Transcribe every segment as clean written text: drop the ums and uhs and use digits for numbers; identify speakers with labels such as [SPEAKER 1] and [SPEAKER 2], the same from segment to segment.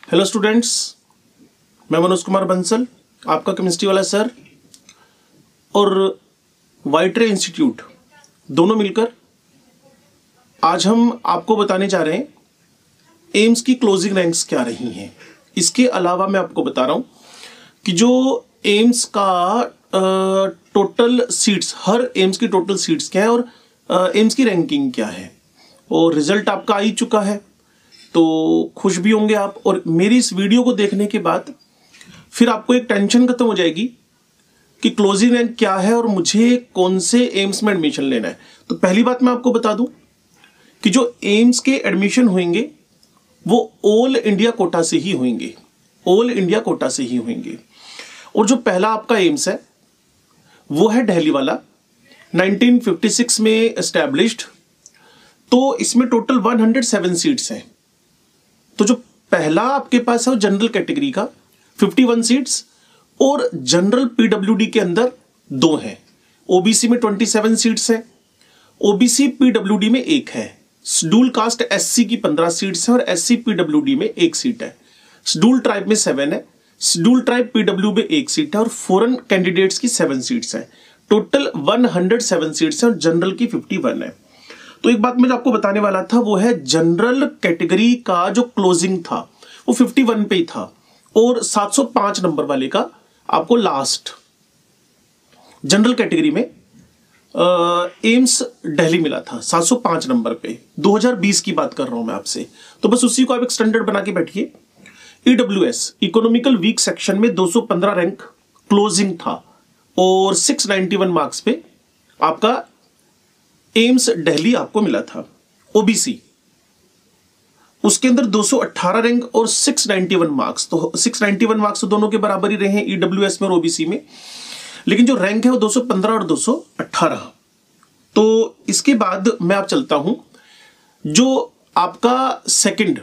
[SPEAKER 1] Hello students, मैं मनोज कुमार बंसल, आपका chemistry वाला सर और वाइट्रे इंस्टीट्यूट दोनों मिलकर आज हम आपको बताने जा रहे हैं एम्स की क्लोजिंग रैंक्स क्या रही हैं। इसके अलावा मैं आपको बता रहा हूं कि जो एम्स का टोटल सीट्स, हर एम्स की टोटल सीट्स क्या है और एम्स की रैंकिंग क्या है। और रिजल्ट आपका आ ही चुका है तो खुश भी होंगे आप। और मेरी इस वीडियो को देखने के बाद फिर आपको एक टेंशन खत्म हो जाएगी कि क्लोजिंग रैंक क्या है और मुझे कौन से एम्स में एडमिशन लेना है। तो पहली बात मैं आपको बता दूं कि जो एम्स के एडमिशन होंगे वो ऑल इंडिया कोटा से ही होंगे, ऑल इंडिया कोटा से ही होंगे। और जो पहला आपका एम्स है वो है दिल्ली वाला, 1956 में एस्टैब्लिश्ड। तो इसमें टोटल 107 सीट्स हैं। तो जो पहला आपके पास है वो जनरल कैटेगरी का 51 सीट्स और जनरल पीडब्ल्यूडी के अंदर 2 हैं। ओबीसी में 27 सीट्स हैं, ओबीसी पीडब्ल्यूडी में 1 है। शेड्यूल कास्ट एससी की 15 सीट्स हैं और एससी पीडब्ल्यूडी में 1 सीट है। शेड्यूल ट्राइब में 7 है, शेड्यूल ट्राइब पीडब्ल्यू में 1 सीट है और फॉरेन कैंडिडेट्स की 7 सीट्स हैं। टोटल 107 सीट्स हैं और जनरल की 51 है। तो एक बात मैं जो आपको बताने वाला था वो है जनरल कैटेगरी का जो क्लोजिंग था वो 51 पे ही था और 705 नंबर वाले का आपको लास्ट जनरल कैटेगरी में एम्स दिल्ली मिला था 705 नंबर पे। 2020 की बात कर रहा हूं मैं आपसे, तो बस उसी को आप एक स्टैंडर्ड बना के बैठिए। ईडब्ल्यूएस इकोनॉमिकल वीक सेक्शन में 215 रैंक क्लोजिंग था और 691 मार्क्स पे आपका एम्स दिल्ली आपको मिला था। ओबीसी उसके अंदर 218 रैंक और 691 मार्क्स, तो 691 मार्क्स तो दोनों के बराबर ही रहे हैं ईडब्ल्यूएस में और ओबीसी में, लेकिन जो रैंक है वो 215 और 218। तो इसके बाद मैं आप चलता हूं जो आपका सेकंड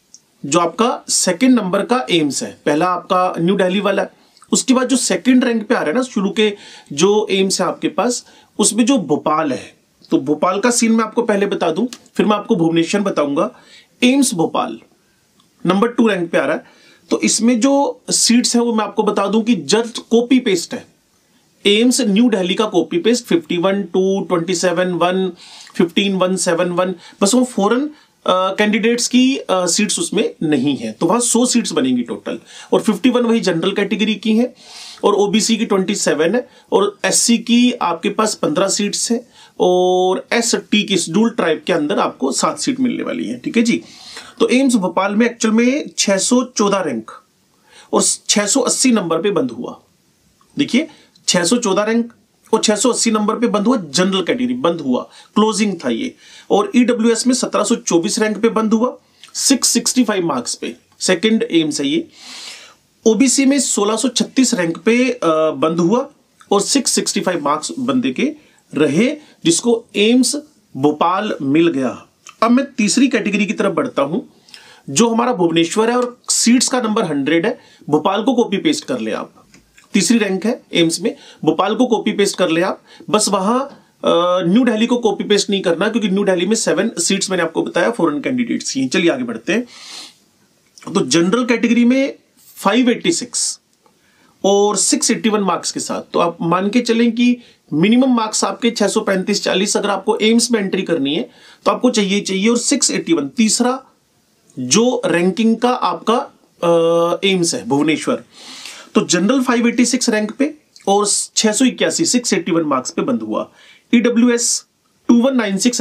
[SPEAKER 1] नंबर का एम्स है। पहला आपका न्यू दिल्ली वाला है, उसके बाद जो सेकंड रैंक पे आ रहा है ना शुरू के जो एम्स है आपके पास, उसमें जो भोपाल है, तो भोपाल का सीन मैं आपको पहले बता दूं, फिर मैं आपको भुवनेश्वर बताऊंगा। एम्स भोपाल नंबर 2 रैंक पे आ रहा है। तो इसमें जो सीट्स हैं वो मैं आपको बता दूं कि जस्ट कॉपी पेस्ट है। एम्स न्यू दिल्ली का कॉपी पेस्ट 51 2 27 1 15 1 7 1, बस वो फॉरेन कैंडिडेट्स की सीट्स उसमें नहीं है, तो वहां 100 सीट्स बनेंगी टोटल। और 51 वही जनरल कैटेगरी की है और ओबीसी की 27 है और एससी की आपके पास 15 सीट्स है और एसटी की शेड्यूल ट्राइब के अंदर आपको 7 सीट मिलने वाली है। ठीक है जी। तो एम्स भोपाल में एक्चुअल में 614 रैंक और 680 नंबर पे बंद हुआ। देखिए 614 रैंक और 680 नंबर पे बंद हुआ, जनरल कैटेगरी बंद हुआ, क्लोजिंग था ये। और ईडब्ल्यूएस में 1724 रैंक पे बंद हुआ, 665 मार्क्स पे, सेकंड एम्स है ये। ओबीसी में 1636 रैंक पे बंद हुआ और 665 मार्क्स बंदे के रहे, जिसको एम्स भोपाल मिल गया। अब मैं तीसरी कैटेगरी की तरफ बढ़ता हूं जो हमारा भुवनेश्वर है और सीट्स का नंबर 100 है। भोपाल को कॉपी पेस्ट कर ले आप, तीसरी रैंक है एम्स में, भोपाल को कॉपी पेस्ट कर ले आप। बस वहां न्यू दिल्ली को कॉपी पेस्ट नहीं करना क्योंकि न्यू दिल्ली में 7 सीट्स मैंने आपको बताया फॉरेन कैंडिडेट्स ही। चलिए आगे बढ़ते हैं। तो जनरल कैटेगरी में 586 और 681 मार्क्स के साथ, तो आप मान के चलें कि मिनिमम मार्क्स आपके 635-40 अगर आपको एम्स में एंट्री करनी है तो आपको चाहिए। और 681 तीसरा जो रैंकिंग का आपका एम्स है भुवनेश्वर। तो जनरल 586 रैंक पे और 681 681 मार्क्स पे बंद हुआ। ईडब्ल्यूएस 2196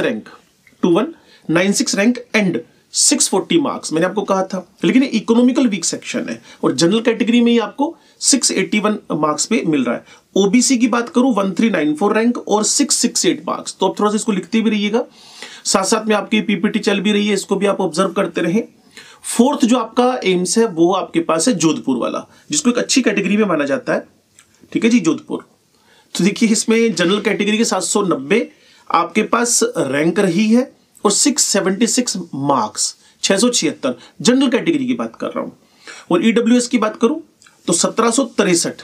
[SPEAKER 1] रैंक एंड 640 मार्क्स मैंने आपको कहा था, लेकिन इकोनॉमिकल वीक सेक्शन है और जनरल कैटेगरी में ही आपको 681 मार्क्स पे मिल रहा है। ओबीसी की बात करूं 1394 रैंक और 668 मार्क्स। तो आप थोड़ा सा इसको लिखते भी रहिएगा, साथ साथ में आपकी पीपीटी चल भी रही है, इसको भी आप ऑब्जर्व करते रहें। फोर्थ जो आपका एम्स है वो आपके पास है जोधपुर वाला, जिसको एक अच्छी कैटेगरी में माना जाता है। ठीक है जी, जोधपुर। तो देखिए इसमें जनरल कैटेगरी के 790 आपके पास रैंक रही है और 676 मार्क्स, 676 जनरल कैटेगरी की बात कर रहा हूं। और ईडब्ल्यूएस की बात करूं तो 1763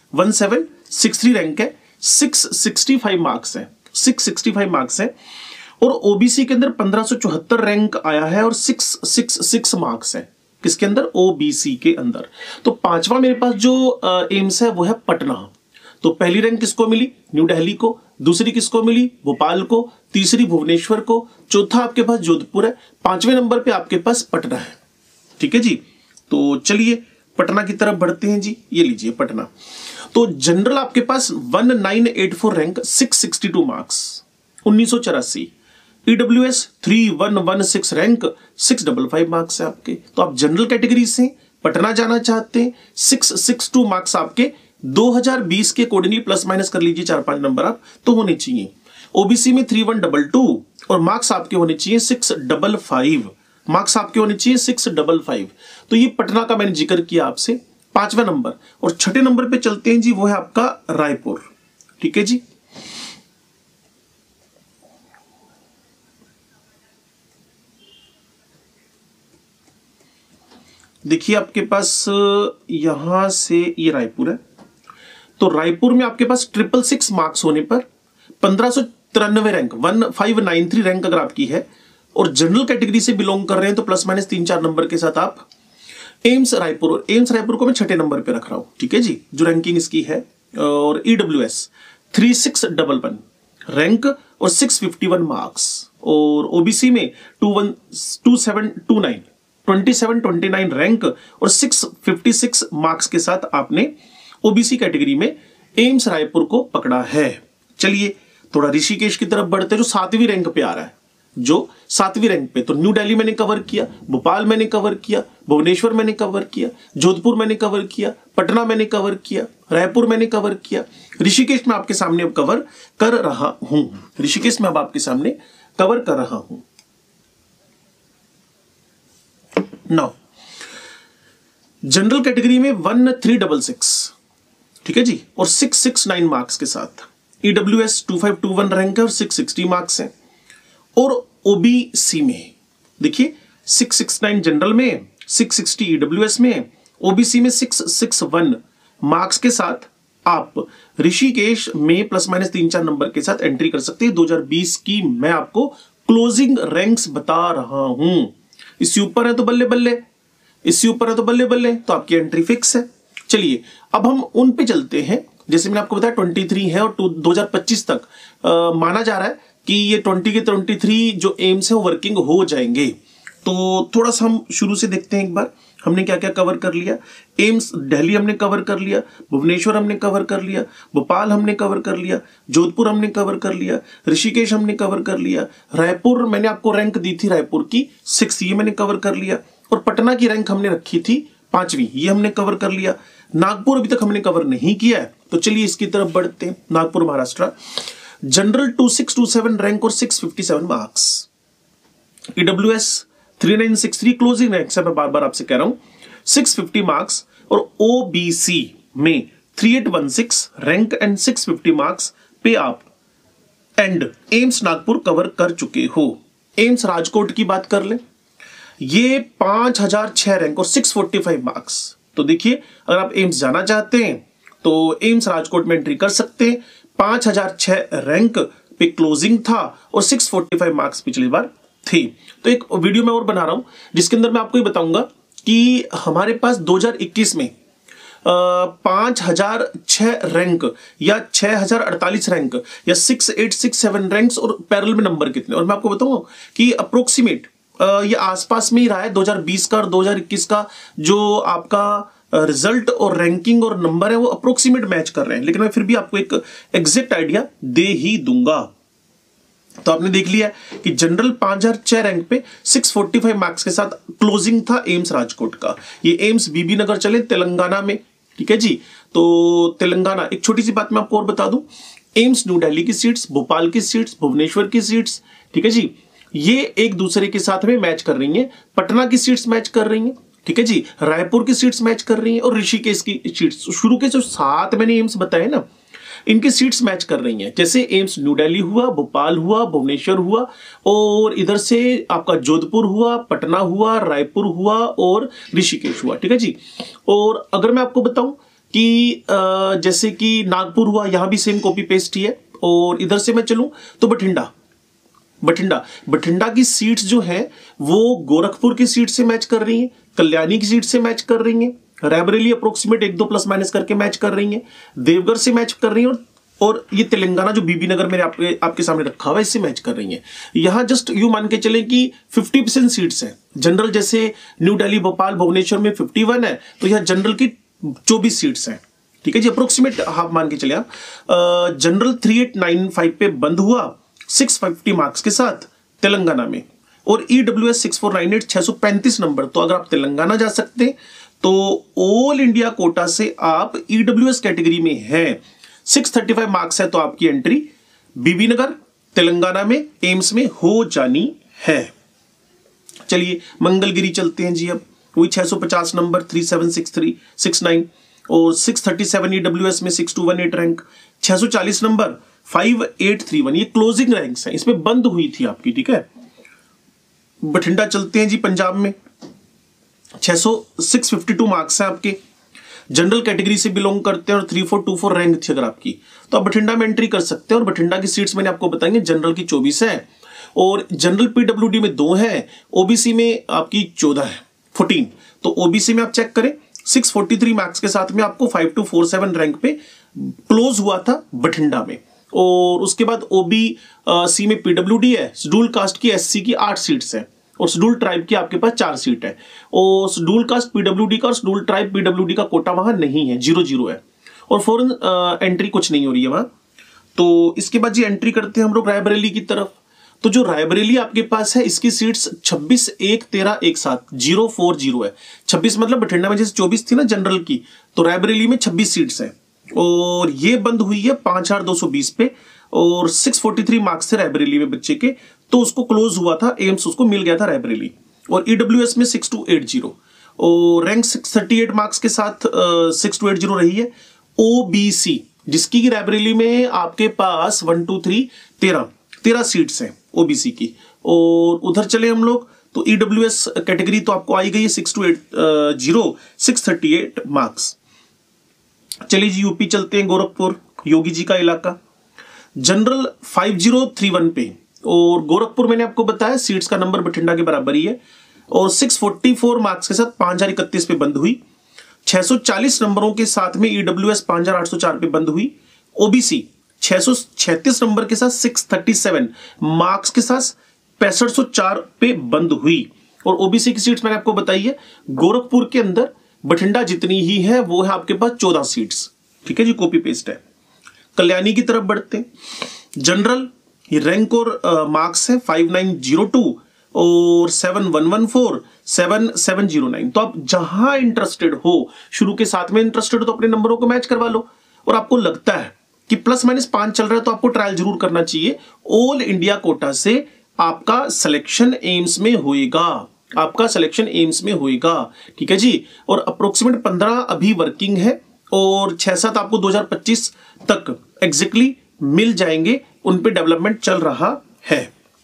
[SPEAKER 1] 1763 रैंक है, 665 मार्क्स है, 665 मार्क्स है। और ओबीसी के अंदर 1574 रैंक आया है और 666 मार्क्स है। किसके अंदर? ओबीसी के अंदर। तो पांचवा मेरे पास जो एम्स है वो है पटना। तो पहली रैंक किसको मिली? न्यू दिल्ली को। दूसरी किसको मिली? भोपाल को। तीसरी भुवनेश्वर को। चौथा आपके पास जोधपुर है। पांचवें नंबर पे आपके पास पटना है। ठीक है जी। तो चलिए पटना की तरफ बढ़ते हैं जी। ये लीजिए पटना। तो जनरल आपके पास 1984 rank 662 marks 1984। EWS 3116 rank 655 marks है आपके। तो आप जनरल कैटेगरी से पटना जाना चाहते हैं, 662 मार्क्स आपके 2020 के अकॉर्डिंगली प्लस माइनस कर लीजिए 4-5 नंबर आप तो होने चाहिए। ओबीसी में 3122 और मार्क्स आपके होने चाहिए 655। मार्क्स आपके होने चाहिए 655। तो ये पटना का मैंने जिक्र किया आपसे, पांचवा नंबर। और छठे नंबर पे चलते हैं जी, वो है आपका रायपुर। ठीक है जी। देखिए आपके पास यहां से ये रायपुर है। तो रायपुर में आपके पास 666 मार्क्स होने पर 1593 रैंक 1593 रैंक अगर आपकी है और जनरल कैटेगरी से बिलोंग कर रहे हैं तो प्लस माइनस 3-4 नंबर के साथ आप एम्स रायपुर, और एम्स रायपुर को मैं छठे नंबर पे रख रहा हूं। ठीक है जी, जो रैंकिंग इसकी है। और ईडब्ल्यूएस 3611 रैंक और 651 मार्क्स। और ओबीसी में 2729 रैंक और 656 मार्क्स के साथ आपने ओबीसी कैटेगरी में एम्स रायपुर को पकड़ा है। चलिए थोड़ा ऋषिकेश की तरफ बढ़ते हैं, जो 7वीं रैंक पे आ रहा है। जो 7वीं रैंक पे, तो न्यू दिल्ली मैंने कवर किया, भोपाल मैंने कवर किया, भुवनेश्वर मैंने कवर किया, जोधपुर मैंने कवर किया, पटना मैंने कवर किया, रायपुर मैंने कवर किया, ऋषिकेश में आपके सामने अब कवर कर रहा हूं। ऋषिकेश में अब आपके सामने कवर कर रहा हूं। नाउ जनरल कैटेगरी में 1366, ठीक है जी, और 669 मार्क्स के साथ। ईडब्ल्यूएस 2521 रैंक है और 660 मार्क्स है। और ओबीसी में देखिए 669 जनरल में, 660 ईडब्ल्यूएस में, ओबीसी में 661 मार्क्स के साथ आप ऋषिकेश में प्लस माइनस 3-4 नंबर के साथ एंट्री कर सकते हैं। 2020 की मैं आपको क्लोजिंग रैंक्स बता रहा हूं। इससे ऊपर है तो बल्ले बल्ले, इससे ऊपर है तो बल्ले बल्ले, तो आपकी एंट्री फिक्स है। चलिए अब हम उन पे चलते हैं। जैसे मैंने आपको बताया 23 है और 2025 तक माना जा रहा है कि ये 20 के 23 जो एम्स है वो वर्किंग हो जाएंगे। तो थोड़ा सा हम शुरू से देखते हैं एक बार हमने क्या क्या कवर कर लिया। एम्स दिल्ली हमने कवर कर लिया, भुवनेश्वर हमने कवर कर लिया, भोपाल हमने कवर कर लिया, जोधपुर हमने कवर कर लिया, ऋषिकेश हमने कवर कर लिया, रायपुर मैंने आपको रैंक दी थी रायपुर की 6, ये मैंने कवर कर लिया, और पटना की रैंक हमने रखी थी 5वीं, ये हमने कवर कर लिया। नागपुर अभी तक हमने कवर नहीं किया है, तो चलिए इसकी तरफ बढ़ते हैं। नागपुर महाराष्ट्र जनरल 2627 रैंक और 657 मार्क्स। ईडब्ल्यूएस 3963 क्लोजिंग रैंक से मैं बार बार आपसे कह रहा हूं 650 मार्क्स। और ओबीसी में 3816 रैंक एंड 650 मार्क्स पे आप एंड एम्स नागपुर कवर कर चुके हो। एम्स राजकोट की बात कर ले, ये 5006 रैंक और 645 मार्क्स। तो देखिए अगर आप एम्स जाना चाहते हैं तो एम्स राजकोट में एंट्री कर सकते हैं। 5006 रैंक पे क्लोजिंग था और 645 मार्क्स पिछली बार थे। तो एक वीडियो मैं और बना रहा हूं जिसके अंदर मैं आपको ये बताऊंगा कि हमारे पास 2021 में 5006 रैंक या 6048 रैंक या 6867 रैंक्स और पैरेलल में नंबर कितने, और मैं आपको बताऊंगा कि अप्रोक्सीमेट ये आसपास में ही रहा है। 2020 का और 2021 का जो आपका रिजल्ट और रैंकिंग और नंबर है वो अप्रोक्सीमेट मैच कर रहे हैं, लेकिन मैं फिर भी आपको एक एग्जैक्ट आइडिया दे ही दूंगा। तो आपने देख लिया कि जनरल 5006 रैंक पे 645 मार्क्स के साथ क्लोजिंग था एम्स राजकोट का। ये एम्स बीबी नगर चले तेलंगाना में, ठीक है जी। तो तेलंगाना, एक छोटी सी बात मैं आपको और बता दूं, एम्स न्यू दिल्ली की सीट्स, भोपाल की सीट्स, भुवनेश्वर की सीट्स, ठीक है जी, ये एक दूसरे के साथ में मैच कर रही हैं। पटना की सीट्स मैच कर रही हैं, ठीक है जी, रायपुर की सीट्स मैच कर रही हैं, और ऋषिकेश की सीट्स, शुरू के जो 7 मैंने एम्स बताए ना, इनकी सीट्स मैच कर रही हैं। जैसे एम्स न्यू दिल्ली हुआ, भोपाल हुआ, भुवनेश्वर हुआ, और इधर से आपका जोधपुर हुआ, पटना हुआ, रायपुर हुआ और ऋषिकेश हुआ, ठीक है जी। और अगर मैं आपको बताऊं कि जैसे कि नागपुर हुआ, यहां भी सेम कॉपी पेस्ट ही है। और इधर से मैं चलूं तो बठिंडा, बठिंडा, बठिंडा की सीट्स जो है वो गोरखपुर की सीट से मैच कर रही हैं, कल्याणी की सीट से मैच कर रही हैं, रायबरेली अप्रोक्सीमेट 1-2 प्लस माइनस करके मैच कर रही हैं, देवघर से मैच कर रही हैं, और ये तेलंगाना जो बीबी नगर मैंने आपके सामने रखा हुआ है इससे मैच कर रही हैं। यहां जस्ट यू मान के चलें कि 50% सीट्स हैं। जनरल जैसे न्यू दिल्ली, भोपाल, भुवनेश्वर में 51 है, तो यह जनरल की 24 सीट्स हैं। ठीक है जी, अप्रोक्सीमेट हाफ मान के चले आप। जनरल 3895 पे बंद हुआ 650 मार्क्स के साथ तेलंगाना में, और EWS 6498 635 नंबर। तो अगर आप तेलंगाना जा सकते हैं तो ऑल इंडिया कोटा से आप EWS कैटेगरी में हैं, 635 मार्क्स है तो आपकी एंट्री बीबी नगर तेलंगाना में एम्स में हो जानी है। चलिए मंगलगिरी चलते हैं जी। अब वही 650 नंबर 376369, और 637 EWS में 6218 रैंक, 640 नंबर 5831, ये क्लोजिंग रैंक्स हैं, इसमें बंद हुई थी आपकी। ठीक है, बठिंडा चलते हैं जी। पंजाब में 652 मार्क्स हैं आपके, जनरल कैटेगरी से बिलोंग करते हैं और 3424 रैंक थी अगर आपकी, तो आप बठिंडा में एंट्री कर सकते हैं। और बठिंडा की सीट्स मैंने आपको बताएंगे, जनरल की 24 है, और जनरल PWD में 2 है, ओबीसी में आपकी 14 है, 14। तो ओबीसी में आप चेक करें 643 मार्क्स के साथ में आपको 5247 रैंक पे क्लोज हुआ था बठिंडा में। और उसके बाद ओबीसी में PWD है, शेड्यूल कास्ट की SC की 8 सीट्स है, और शेड्यूल ट्राइब की आपके पास 4 सीट है। और शेड्यूल कास्ट PWD का और शेड्यूल ट्राइब PWD का कोटा वहां नहीं है, 0-0 है, और फॉरेन एंट्री कुछ नहीं हो रही है वहां। तो इसके बाद जी एंट्री करते हैं हम लोग रायबरेली की तरफ। तो जो रायबरेली आपके पास है इसकी सीट्स 26 1 13 1 7 040 है। 26 मतलब बठिंडा में जैसे 24 थी ना जनरल की, तो रायबरेली में 26 सीट्स है, और ये बंद हुई है 5220 पे, और 643 मार्क्स थे रायबरेली में बच्चे के, तो उसको क्लोज हुआ था, एम्स उसको मिल गया था रायबरेली। और EWS में 6280, और रैंक 638 मार्क्स के साथ 6280 रही है। OBC जिसकी रायबरेली में आपके पास 1 2 3 13 सीट्स हैं OBC की, और उधर चले हम लोग तो EWS कैटेगरी तो आपको आई गई है 6280, 638 मार्क्स। चलिए जी यूपी चलते हैं, गोरखपुर योगी जी का इलाका, जनरल 5031 पे, और गोरखपुर मैंने आपको बताया सीट्स का नंबर बठिंडा के बराबर ही है, और 644 मार्क्स के साथ 5031 पे बंद हुई। 640 नंबरों के साथ में EWS 5804 पे बंद हुई। OBC 636 नंबर के साथ 637 मार्क्स के साथ 6504 पे बंद हुई। और OBC की सीट्स मैंने आपको बताई है, गोरखपुर के अंदर बठिंडा जितनी ही है वो है आपके पास 14 सीट्स। ठीक है जी, कॉपी पेस्ट है। कल्याणी की तरफ बढ़ते हैं। जनरल ये रैंक और मार्क्स है 5902 और 7114 7709। तो आप जहां इंटरेस्टेड हो, शुरू के साथ में इंटरेस्टेड हो तो अपने नंबरों को मैच करवा लो, और आपको लगता है कि ±5 चल रहा है तो आपको ट्रायल जरूर करना चाहिए। ऑल इंडिया कोटा से आपका सिलेक्शन एम्स में होएगा, आपका सिलेक्शन एम्स में होएगा। ठीक है जी, और अप्रोक्सीमेट 15 अभी वर्किंग है, और 6-7 आपको 2025 तक एग्जैक्टली मिल जाएंगे, उन पे डेवलपमेंट चल रहा है।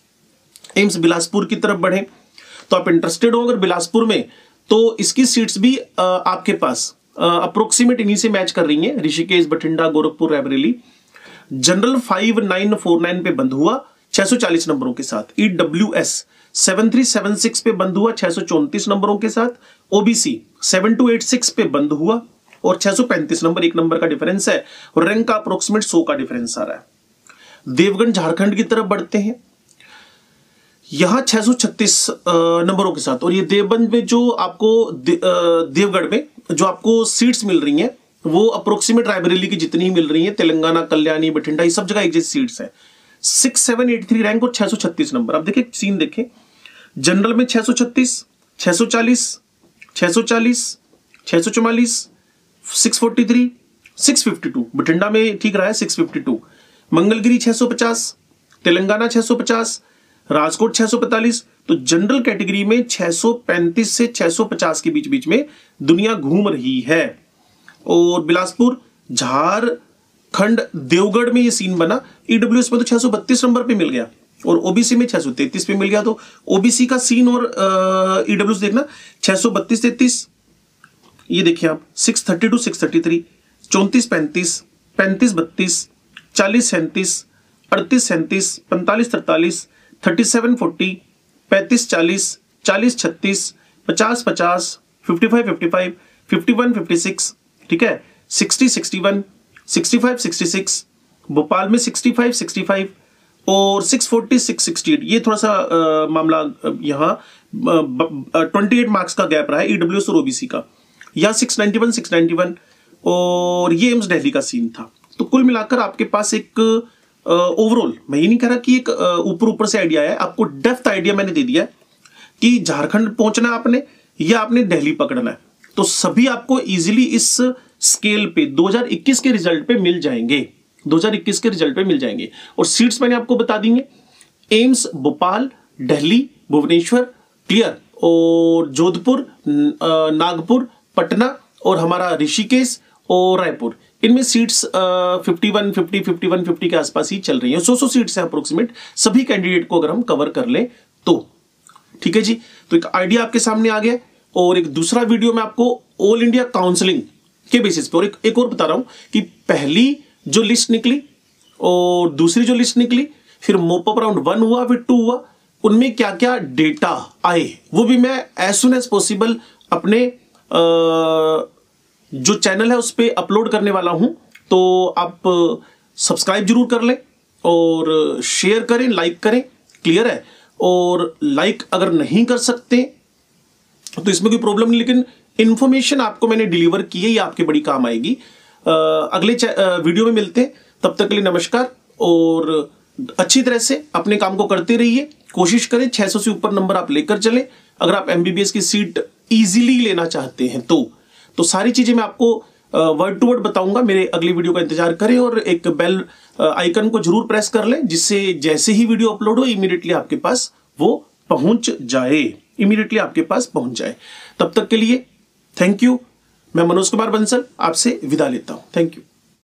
[SPEAKER 1] एम्स बिलासपुर की तरफ बढ़े तो आप इंटरेस्टेड हो अगर बिलासपुर में, तो इसकी सीट्स भी आपके पास अप्रोक्सीमेट इन्हीं से मैच कर रही हैं, ऋषिकेश, बठिंडा, गोरखपुर, रायबरेली। जनरल 5949 पे बंद हुआ 640 नंबरों के साथ। EWS 7376 पे बंद हुआ 634 नंबरों के साथ। OBC 7286 पे बंद हुआ, और 635 नंबर, 1 नंबर का डिफरेंस है, और रैंक का अप्रोक्सीमेट 100 का डिफरेंस आ रहा है। देवगढ़ झारखंड की तरफ बढ़ते हैं, यहां 636 नंबरों के साथ, और ये देवबंद में जो आपको देवगढ़ में जो आपको सीट्स मिल रही हैं वो अप्रोक्सीमेट रायबरेली की जितनी ही मिल रही हैं, तेलंगाना, कल्याणी, बठिंडा, ये सब जगह एक जैसी सीट्स हैं। 6783 रैंक और 636 नंबर। अब देखिए सीन देखें, जनरल में 636, 640, 640, 644, 643, 652, बठिंडा में ठीक रहा है 652, मंगलगिरी 650, तेलंगाना 650, राजकोट 645। तो जनरल कैटेगरी में 635 से 650 के बीच बीच में दुनिया घूम रही है। और बिलासपुर, झारखंड, देवगढ़ में ये सीन बना। EWS में तो 632 नंबर पे मिल गया, और OBC में 633 पे मिल गया। तो OBC का सीन और EWS देखना, 632 33, ये देखिए आप 632 633, 34 35, 35 32, 40 37, 38 37, 45 43, 3740, 3540, 4036, 5050, 5555, 5156, ठीक है, 6061, 6566, भोपाल में 6565 और 640, 668। ये थोड़ा सा मामला यहाँ 28 मार्क्स का गैप रहा है ईडब्ल्यूएस और ओबीसी का। यहाँ 691, 691 और ये एम्स दिल्ली का सीन था। तो कुल मिलाकर आपके पास एक ओवरऑल, मैं ये नहीं कह रहा कि एक ऊपर से आइडिया है, आपको डेप्थ आइडिया मैंने दे दिया है कि झारखंड पहुंचना है आपने या आपने दिल्ली पकड़ना है। तो सभी आपको इजीली इस स्केल पे 2021 के रिजल्ट पे मिल जाएंगे, 2021 के रिजल्ट पे मिल जाएंगे। और सीट्स मैंने आपको बता दी हैं, एम्स भोपाल, दिल्ली, भुवनेश्वर क्लियर, और जोधपुर, नागपुर, पटना और हमारा ऋषिकेश और रायपुर, इनमें सीट्स 51, 50, 51, 50 के आसपास ही चल रही हैं। 100 सीट्स हैं अप्रोक्सीमेट, सभी कैंडिडेट को अगर हम कवर कर लें तो। ठीक है जी, तो एक आइडिया आपके सामने आ गया। और एक दूसरा वीडियो में आपको ऑल इंडिया काउंसलिंग के बेसिस पे, और एक और बता रहा हूं कि पहली जो लिस्ट निकली और दूसरी जो लिस्ट निकली, फिर मोपअप राउंड 1 हुआ, फिर 2 हुआ, उनमें क्या क्या डेटा आए वो भी मैं एज सुन एज पॉसिबल अपने जो चैनल है उस पर अपलोड करने वाला हूं। तो आप सब्सक्राइब जरूर कर लें और शेयर करें, लाइक करें, क्लियर है। और लाइक अगर नहीं कर सकते तो इसमें कोई प्रॉब्लम नहीं, लेकिन इंफॉर्मेशन आपको मैंने डिलीवर की है, ये आपके बड़ी काम आएगी। अगले वीडियो में मिलते हैं, तब तक के लिए नमस्कार। और अच्छी तरह से अपने काम को करते रहिए, कोशिश करें 600 से ऊपर नंबर आप लेकर चलें। अगर आप एमबीबीएस की सीट इजीली लेना चाहते हैं तो सारी चीजें मैं आपको वर्ड टू वर्ड बताऊंगा। मेरे अगली वीडियो का इंतजार करें और एक बेल आइकन को जरूर प्रेस कर लें, जिससे जैसे ही वीडियो अपलोड हो इमीडिएटली आपके पास वो पहुंच जाए, इमीडिएटली आपके पास पहुंच जाए। तब तक के लिए थैंक यू। मैं मनोज कुमार बंसल आपसे विदा लेता हूं। Thank you.